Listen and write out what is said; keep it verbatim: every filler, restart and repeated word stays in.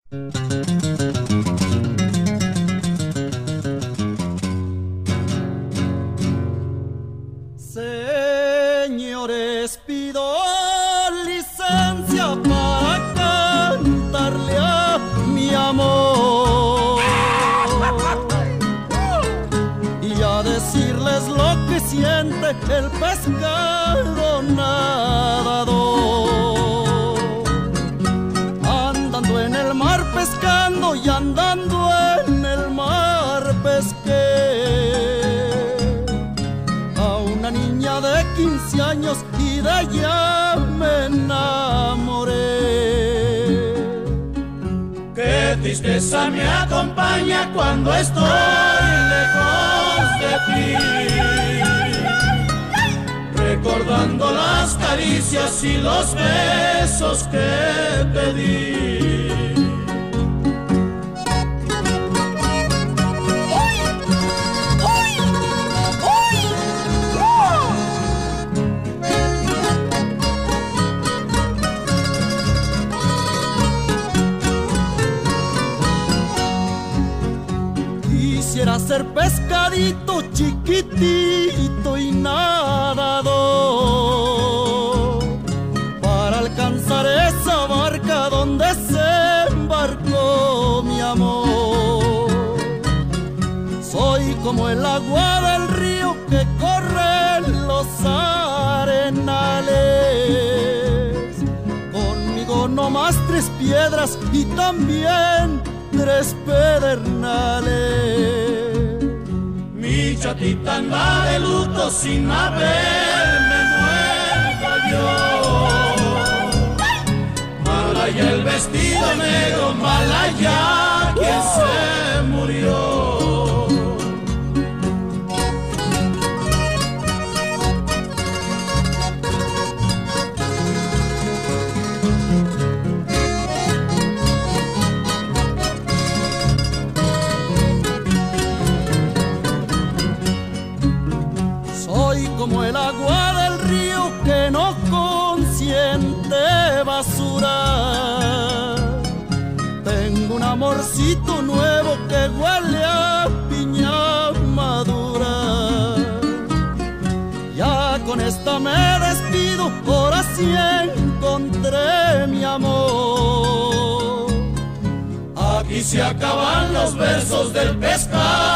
Señores, pido licencia para cantarle a mi amor y a decirles lo que siente el pescado nadador, andando en el mar pescando y andando en el mar pesqué a una niña de quince años y de ella me enamoré. Qué tristeza me acompaña cuando estoy lejos de ti, recordando las caricias y los besos que te di. Quisiera ser pescadito chiquitito y nadador para alcanzar esa barca donde se embarcó mi amor. Soy como el agua del río que corre en los arenales, conmigo no más tres piedras y también tres pedernales. Mi chatita anda de luto sin haberme muerto yo. Malaya el vestido negro, malaya quien se murió. Como el agua del río que no consiente basura, tengo un amorcito nuevo que huele a piña madura. Ya con esta me despido, ahora sí encontré mi amor. Aquí se acaban los versos del pescado